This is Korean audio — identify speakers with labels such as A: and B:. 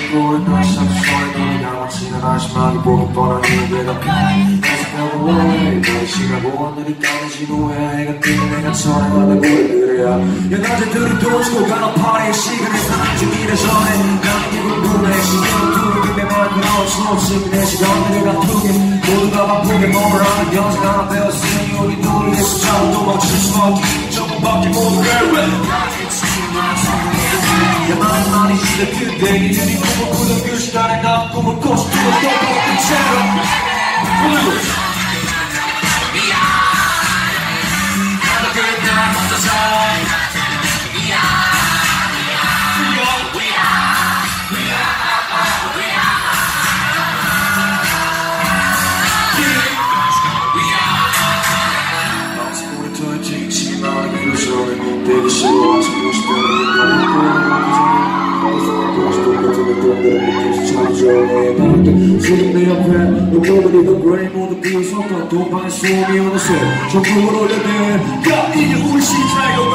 A: 모른 널 샷소리 너는 양아치는 한심하게 보기 뻔한 이유 대답해 계속하고 원해 너의 시간고 하늘이 까매진 후에 해가 뜨는 내가 전해가는 왜 그래야 낮에들이 도지고 가는 파리의 시간에서 죽이기 전에 나는 기분 불에 신경 두르게 매만 그런 수없이 내 시간들을 가두게 모두가 바쁘게 몸을 하는 여자 하나 배웠으니 우리 둘이 숫자로 도망칠 수 없기 조금밖에 못 그래 많이 시대 그대 이들이 꿈을 꾸던 그 시간에 나 꿈을 꿔서 죽었던 그 채로 되게 싫어 지고 싶다는 지금 내 옆에 너희들이 더 그레이 모두 비웃었던 동방의 소음이 어느새 전국을 올려대 야 이게 우리 시차예요